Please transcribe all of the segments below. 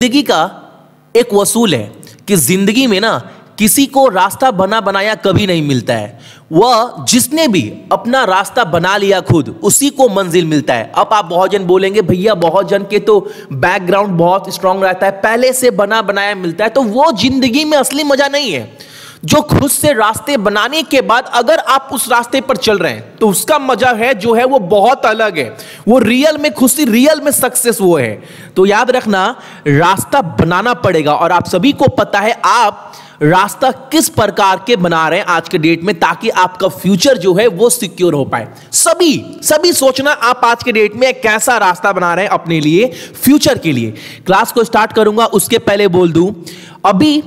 जिंदगी का एक वसूल है कि जिंदगी में ना किसी को रास्ता बना बनाया कभी नहीं मिलता है। वह जिसने भी अपना रास्ता बना लिया खुद, उसी को मंजिल मिलता है। अब आप बहुत जन बोलेंगे भैया बहुत जन के तो बैकग्राउंड बहुत स्ट्रांग रहता है, पहले से बना बनाया मिलता है, तो वो जिंदगी में असली मजा नहीं है। जो खुद से रास्ते बनाने के बाद अगर आप उस रास्ते पर चल रहे हैं तो उसका मजा है जो है वो बहुत अलग है। वो रियल में खुशी, रियल में सक्सेस वो है। तो याद रखना, रास्ता बनाना पड़ेगा। और आप सभी को पता है आप रास्ता किस प्रकार के बना रहे हैं आज के डेट में, ताकि आपका फ्यूचर जो है वो सिक्योर हो पाए। सभी सोचना आप आज के डेट में कैसा रास्ता बना रहे हैं अपने लिए, फ्यूचर के लिए। क्लास को स्टार्ट करूंगा उसके पहले बोल दूं, अभी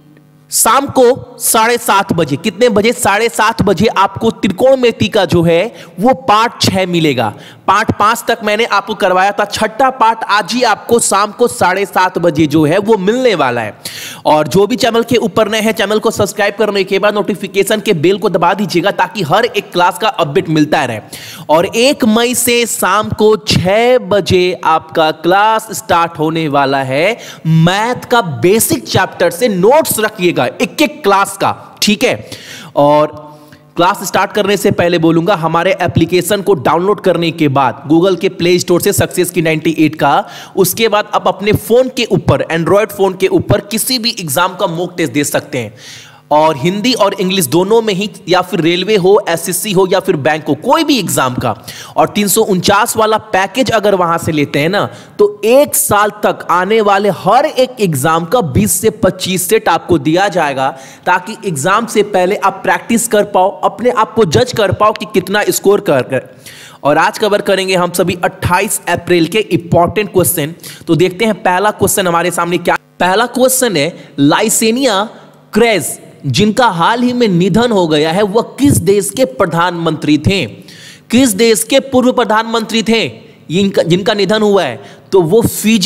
शाम को 7:30 बजे, कितने बजे? 7:30 बजे आपको त्रिकोणमिति का जो है वो पार्ट 6 मिलेगा। पार्ट 5 तक मैंने आपको करवाया था, छठा पार्ट आज ही आपको शाम को 7:30 बजे जो है वो मिलने वाला है। और जो भी चैनल के ऊपर नए हैं, चैनल को सब्सक्राइब करने के बाद नोटिफिकेशन के बेल को दबा दीजिएगा ताकि हर एक क्लास का अपडेट मिलता रहे। और 1 मई से शाम को 6 बजे आपका क्लास स्टार्ट होने वाला है। मैथ का बेसिक चैप्टर से नोट्स रखिएगा एक क्लास का, ठीक है। और क्लास स्टार्ट करने से पहले बोलूंगा, हमारे एप्लीकेशन को डाउनलोड करने के बाद गूगल के प्ले स्टोर से सक्सेस की 98 का, उसके बाद आप अपने फोन के ऊपर, एंड्रॉयड फोन के ऊपर किसी भी एग्जाम का मॉक टेस्ट दे सकते हैं। और हिंदी और इंग्लिश दोनों में ही, या फिर रेलवे हो, एसएससी हो या फिर बैंक हो, कोई भी एग्जाम का। और 349 वाला पैकेज अगर वहां से लेते हैं ना, तो 1 साल तक आने वाले हर एक एग्जाम का 20 से 25 सेट आपको दिया जाएगा, ताकि एग्जाम से पहले आप प्रैक्टिस कर पाओ, अपने आप को जज कर पाओ कि कितना स्कोर कर। और आज कवर करेंगे हम सभी 28 अप्रैल के इंपॉर्टेंट क्वेश्चन। तो देखते हैं पहला क्वेश्चन हमारे सामने क्या। पहला क्वेश्चन है, लाइसेनिया क्रेज जिनका हाल ही में निधन हो गया है, वह किस देश के प्रधानमंत्री थे? किस देश के पूर्व प्रधानमंत्री थे जिनका निधन हुआ है? तो वो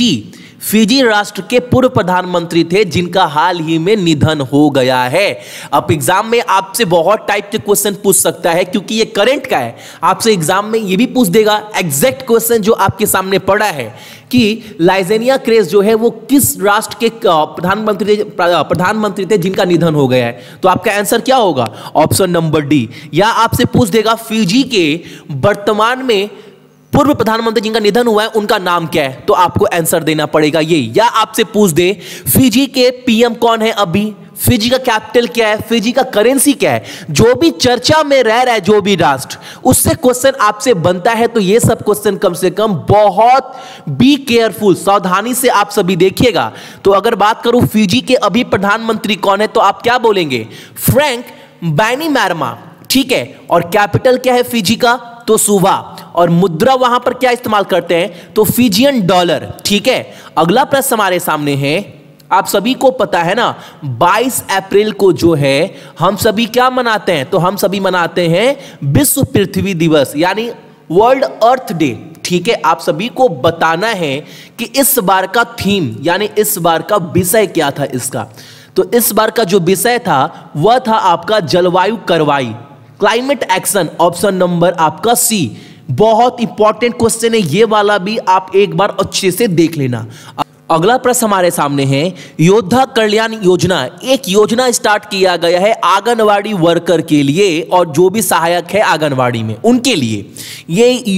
फिजी राष्ट्र के पूर्व प्रधानमंत्री थे जिनका हाल ही में निधन हो गया है। अब एग्जाम में आपसे बहुत टाइप के क्वेश्चन पूछ सकता है, क्योंकि ये करंट का है। आपसे एग्जाम में ये भी पूछ देगा एग्जैक्ट क्वेश्चन जो आपके सामने पड़ा है कि लाइसेनिया क्रेज जो है वो किस राष्ट्र के प्रधानमंत्री थे जिनका निधन हो गया है। तो आपका आंसर क्या होगा? Option number D. या आपसे पूछ देगा फिजी के वर्तमान में पूर्व प्रधानमंत्री जिनका निधन हुआ है उनका नाम क्या है, तो आपको आंसर देना पड़ेगा ये। या आपसे पूछ दे फिजी के पीएम कौन है अभी, फिजी का कैपिटल क्या है, फिजी का करेंसी क्या है, जो भी चर्चा में रह रहा है जो भी राष्ट्र, उससे क्वेश्चन आपसे बनता है। तो ये सब क्वेश्चन कम से कम बहुत बी केयरफुल, सावधानी से आप सभी देखिएगा। तो अगर बात करूं फिजी के अभी प्रधानमंत्री कौन है, तो आप क्या बोलेंगे? फ्रैंक बैनिमैरामा, ठीक है। और कैपिटल क्या है फिजी का? तो सुवा। और मुद्रा वहां पर क्या इस्तेमाल करते हैं? तो फिजियन डॉलर, ठीक है। अगला प्रश्न हमारे सामने है, आप सभी को पता है ना 22 अप्रैल को जो है हम सभी क्या मनाते हैं? तो हम सभी मनाते हैं विश्व पृथ्वी दिवस, यानी वर्ल्ड अर्थ डे, ठीक है। आप सभी को बताना है कि इस बार का थीम, यानी इस बार का विषय क्या था इसका। तो इस बार का जो विषय था वह था आपका जलवायु कार्रवाई, क्लाइमेट एक्शन। ऑप्शन नंबर आपका सी। बहुत इंपॉर्टेंट क्वेश्चन है ये वाला भी, आप एक बार अच्छे से देख लेना। अगला प्रश्न हमारे सामने है, योद्धा कल्याण योजना, एक योजना स्टार्ट किया गया है आंगनवाड़ी वर्कर के लिए और जो भी सहायक है आंगनवाड़ी में उनके लिए। ये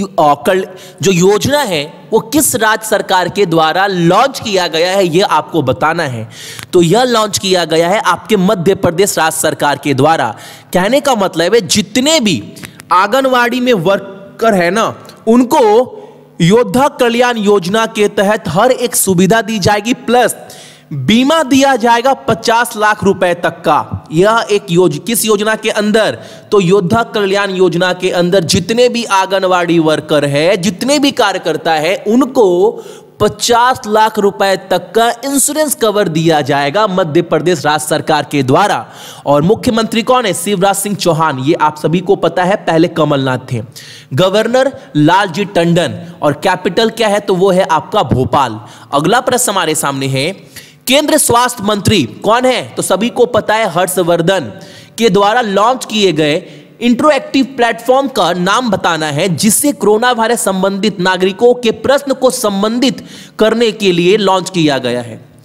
जो योजना है वो किस राज्य सरकार के द्वारा लॉन्च किया गया है, ये आपको बताना है। तो यह लॉन्च किया गया है आपके मध्य प्रदेश राज्य सरकार के द्वारा। कहने का मतलब है जितने भी आंगनवाड़ी में वर्कर है ना, उनको योद्धा कल्याण योजना के तहत हर एक सुविधा दी जाएगी, प्लस बीमा दिया जाएगा 50 लाख रुपए तक का। यह एक किस योजना के अंदर? तो योद्धा कल्याण योजना के अंदर जितने भी आंगनवाड़ी वर्कर है, जितने भी कार्यकर्ता है, उनको 50 लाख रुपए तक का इंश्योरेंस कवर दिया जाएगा मध्य प्रदेश राज्य सरकार के द्वारा। और मुख्यमंत्री कौन है? शिवराज सिंह चौहान। ये आप सभी को पता है, पहले कमलनाथ थे। गवर्नर लालजी टंडन। और कैपिटल क्या है? तो वो है आपका भोपाल। अगला प्रश्न हमारे सामने है, केंद्र स्वास्थ्य मंत्री कौन है? तो सभी को पता है, हर्षवर्धन के द्वारा लॉन्च किए गए इंटरएक्टिव प्लेटफॉर्म का नाम बताना है जिससे कोरोना वायरस संबंधित नागरिकों के प्रश्न को संबंधित करने के लिए लॉन्च किया गया है।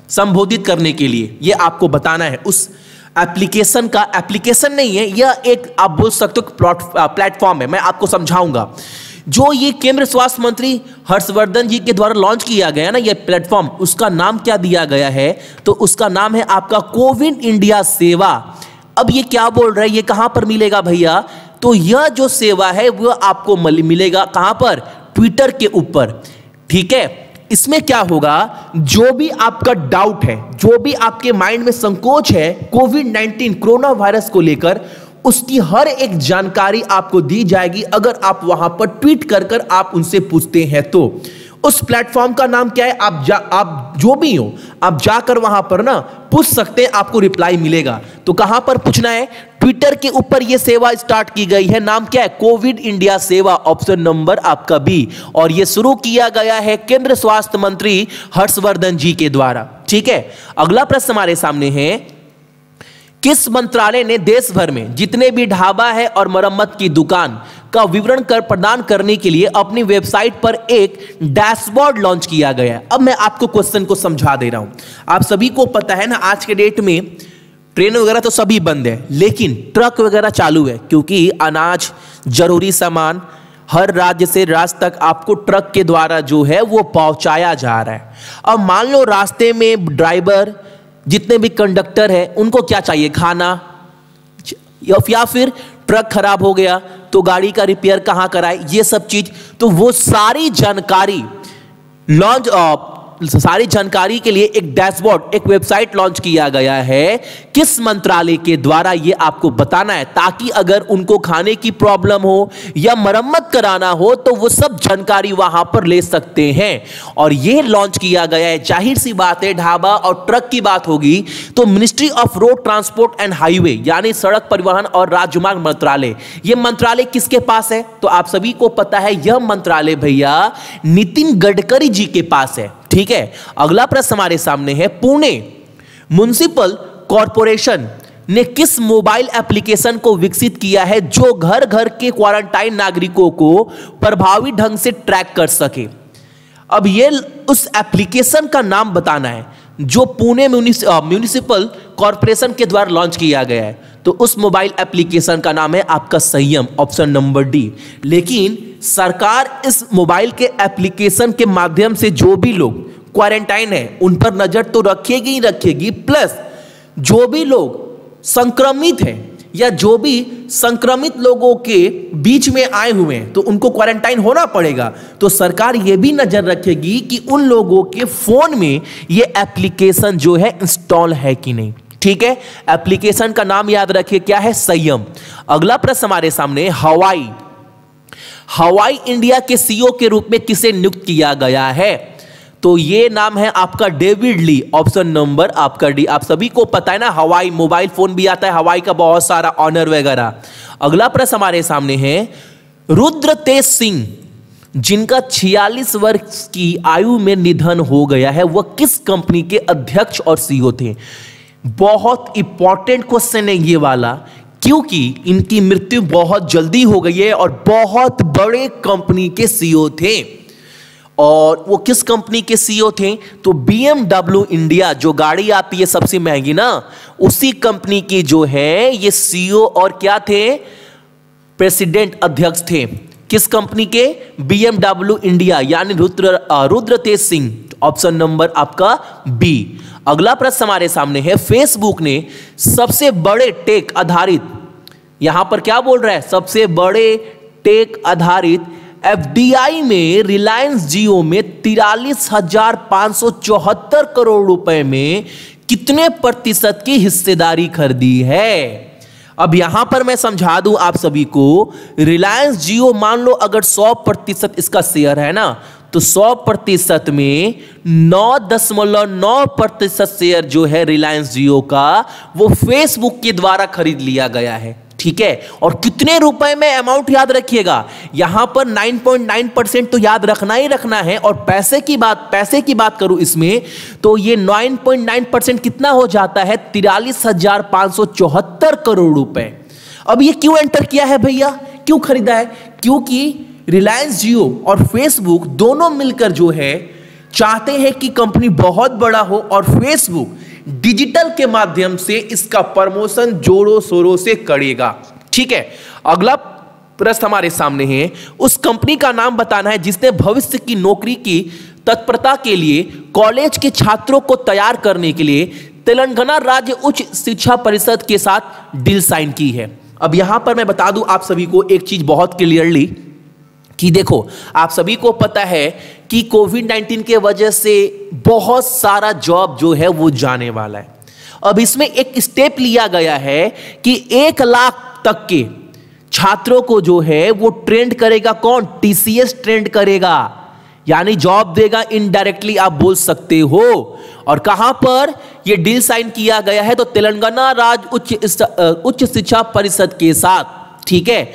संबोधित करने के लिए, ये आपको बताना है। उस एप्लीकेशन का, एप्लीकेशन नहीं है यह, एक आप बोल सकते हो प्लेटफॉर्म है। मैं आपको समझाऊंगा। जो ये केंद्र स्वास्थ्य मंत्री हर्षवर्धन जी के द्वारा लॉन्च किया गया ना ये प्लेटफॉर्म, उसका नाम क्या दिया गया है? तो उसका नाम है आपका कोविन इंडिया सेवा। अब ये क्या बोल रहा है, ये कहां पर मिलेगा भैया? तो यह जो सेवा है वह आपको मिलेगा कहां पर? ट्विटर के ऊपर। ठीक है, इसमें क्या होगा, जो भी आपका डाउट है, जो भी आपके माइंड में संकोच है कोविड-19 कोरोना वायरस को लेकर, उसकी हर एक जानकारी आपको दी जाएगी अगर आप वहां पर ट्वीट कर कर आप उनसे पूछते हैं तो। उस प्लेटफॉर्म का नाम क्या है? आप जो भी हो, आप जाकर वहां पर ना पूछ सकते हैं, आपको रिप्लाई मिलेगा। तो कहां पर पूछना है? ट्विटर के ऊपर यह सेवा स्टार्ट की गई है। नाम क्या है? Covid India Seva, option number आपका बी। और यह शुरू किया गया है केंद्र स्वास्थ्य मंत्री हर्षवर्धन जी के द्वारा। ठीक है, अगला प्रश्न हमारे सामने है, किस मंत्रालय ने देश भर में जितने भी ढाबा है और मरम्मत की दुकान का विवरण कर प्रदान करने के लिए अपनी वेबसाइट पर एक डैशबोर्ड लॉन्च किया गया है? अब मैं आपको क्वेश्चन को समझा दे रहा हूं। आप सभी को पता है ना, आज के डेट में ट्रेन वगैरह तो सभी बंद है, लेकिन ट्रक वगैरह चालू है, क्योंकि अनाज, जरूरी सामान हर राज्य से राज्य तक आपको ट्रक के द्वारा जो है वो पहुंचाया जा रहा है। अब मान लो रास्ते में ड्राइवर, जितने भी कंडक्टर हैं, उनको क्या चाहिए? खाना, या फिर ट्रक खराब हो गया तो गाड़ी का रिपेयर कहां कराए, ये सब चीज। तो वो सारी जानकारी सारी जानकारी के लिए एक डैशबोर्ड, एक वेबसाइट लॉन्च किया गया है। किस मंत्रालय के द्वारा ये आपको बताना है, ताकि अगर उनको खाने की प्रॉब्लम हो या मरम्मत कराना हो तो वो सब जानकारी वहां पर ले सकते हैं। और ये लॉन्च किया गया है। जाहिर सी बात है, ढाबा और ट्रक की बात होगी तो ministry of road transport and highway, यानी सड़क परिवहन और राजमार्ग मंत्रालय, यह मंत्रालय किसके पास है? तो आप सभी को पता है, यह मंत्रालय भैया नितिन गडकरी जी के पास है। ठीक है, अगला प्रश्न हमारे सामने है, पुणे म्युनिसिपल कॉरपोरेशन ने किस मोबाइल एप्लीकेशन को विकसित किया है जो घर घर के क्वारंटाइन नागरिकों को प्रभावी ढंग से ट्रैक कर सके? अब ये उस एप्लीकेशन का नाम बताना है जो पुणे म्युनिसिपल कॉरपोरेशन के द्वारा लॉन्च किया गया है। तो उस मोबाइल एप्लीकेशन का नाम है आपका संयम, ऑप्शन नंबर डी। लेकिन सरकार इस मोबाइल के एप्लीकेशन के माध्यम से जो भी लोग क्वारंटाइन है उन पर नजर तो रखेगी ही रखेगी, प्लस जो भी लोग संक्रमित हैं या जो भी संक्रमित लोगों के बीच में आए हुए हैं तो उनको क्वारंटाइन होना पड़ेगा। तो सरकार यह भी नजर रखेगी कि उन लोगों के फोन में यह एप्लीकेशन जो है इंस्टॉल है कि नहीं। ठीक है, एप्लीकेशन का नाम याद रखिए, क्या है? संयम। अगला प्रश्न हमारे सामने, हवाई इंडिया के सीईओ के रूप में किसे नियुक्त किया गया है? तो ये नाम है आपका डेविड ली, ऑप्शन नंबर आपका डी। आप सभी को पता है ना, हवाई मोबाइल फोन भी आता है, हवाई का बहुत सारा ऑनर वगैरह। अगला प्रश्न हमारे सामने है, रुद्र तेज सिंह जिनका 46 वर्ष की आयु में निधन हो गया है, वह किस कंपनी के अध्यक्ष और सीईओ थे? बहुत इंपॉर्टेंट क्वेश्चन है ये वाला, क्योंकि इनकी मृत्यु बहुत जल्दी हो गई है और बहुत बड़े कंपनी के सीईओ थे। और वो किस कंपनी के सीईओ थे? तो BMW इंडिया, जो गाड़ी आती है सबसे महंगी ना, उसी कंपनी की जो है ये सीईओ और क्या थे? प्रेसिडेंट, अध्यक्ष थे। किस कंपनी के? BMW इंडिया, यानी रुद्र तेज सिंह, ऑप्शन नंबर आपका बी। अगला प्रश्न हमारे सामने है, फेसबुक ने सबसे बड़े टेक आधारित, यहां पर क्या बोल रहा है? सबसे बड़े टेक आधारित FDI में रिलायंस जियो में 43,574 करोड़ रुपए में कितने प्रतिशत की हिस्सेदारी खरीदी है? अब यहां पर मैं समझा दूं आप सभी को, रिलायंस जियो मान लो अगर 100% इसका शेयर है ना, तो 100% में 9.9% शेयर जो है रिलायंस जियो का, वो फेसबुक के द्वारा खरीद लिया गया है। ठीक है, और कितने रुपए में? अमाउंट याद रखिएगा, यहां पर 9.9% तो याद रखना ही रखना है। और पैसे की बात करूं इसमें, तो ये 9.9% कितना हो जाता है? 43,574 करोड़ रुपए। अब ये क्यों एंटर किया है भैया, क्यों खरीदा है? क्योंकि रिलायंस जियो और फेसबुक दोनों मिलकर जो है चाहते हैं कि कंपनी बहुत बड़ा हो और फेसबुक डिजिटल के माध्यम से इसका प्रमोशन जोरों शोरों से करेगा। ठीक है, अगला प्रश्न हमारे सामने है, उस कंपनी का नाम बताना है जिसने भविष्य की नौकरी की तत्परता के लिए कॉलेज के छात्रों को तैयार करने के लिए तेलंगाना राज्य उच्च शिक्षा परिषद के साथ डील साइन की है। अब यहां पर मैं बता दूं आप सभी को एक चीज बहुत क्लियरली कि देखो, आप सभी को पता है कि कोविड-19 के वजह से बहुत सारा जॉब जो है वो जाने वाला है। अब इसमें एक स्टेप लिया गया है कि 1 लाख तक के छात्रों को जो है वो ट्रेंड करेगा कौन? टीसीएस ट्रेंड करेगा, यानी जॉब देगा इनडायरेक्टली आप बोल सकते हो। और कहां पर यह डील साइन किया गया है? तो तेलंगाना राज्य उच्च शिक्षा परिषद के साथ। ठीक है,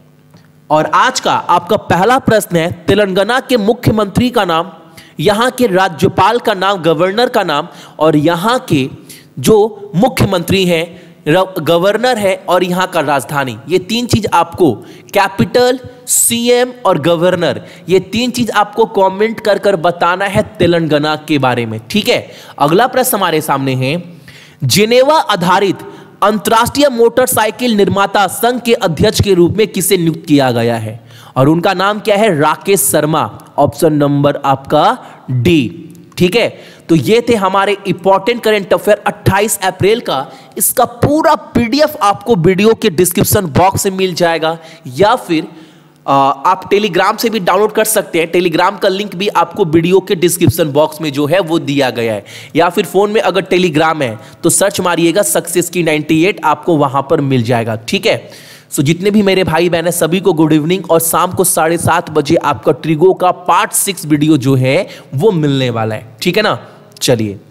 और आज का आपका पहला प्रश्न है, तेलंगाना के मुख्यमंत्री का नाम, यहां के राज्यपाल का नाम, गवर्नर का नाम और यहां के जो मुख्यमंत्री हैं, गवर्नर है और यहां का राजधानी, ये 3 चीज आपको, कैपिटल, सीएम और गवर्नर, ये 3 चीज आपको कमेंट कर कर बताना है तेलंगाना के बारे में। ठीक है, अगला प्रश्न हमारे सामने है, जिनेवा आधारित अंतरराष्ट्रीय मोटरसाइकिल निर्माता संघ के अध्यक्ष के रूप में किसे नियुक्त किया गया है? और उनका नाम क्या है? राकेश शर्मा। ऑप्शन नंबर आपका डी। ठीक है, तो ये थे हमारे इंपॉर्टेंट करंट अफेयर 28 अप्रैल का। इसका पूरा पीडीएफ आपको वीडियो के डिस्क्रिप्शन बॉक्स में मिल जाएगा, या फिर आप टेलीग्राम से भी डाउनलोड कर सकते हैं। टेलीग्राम का लिंक भी आपको वीडियो के डिस्क्रिप्शन बॉक्स में जो है वो दिया गया है, या फिर फोन में अगर टेलीग्राम है तो सर्च मारिएगा सक्सेस की 98, आपको वहां पर मिल जाएगा। ठीक है, सो जितने भी मेरे भाई बहन है सभी को गुड इवनिंग, और शाम को 7:30 बजे आपका ट्रिगो का पार्ट 6 वीडियो जो है वो मिलने वाला है। ठीक है ना, चलिए।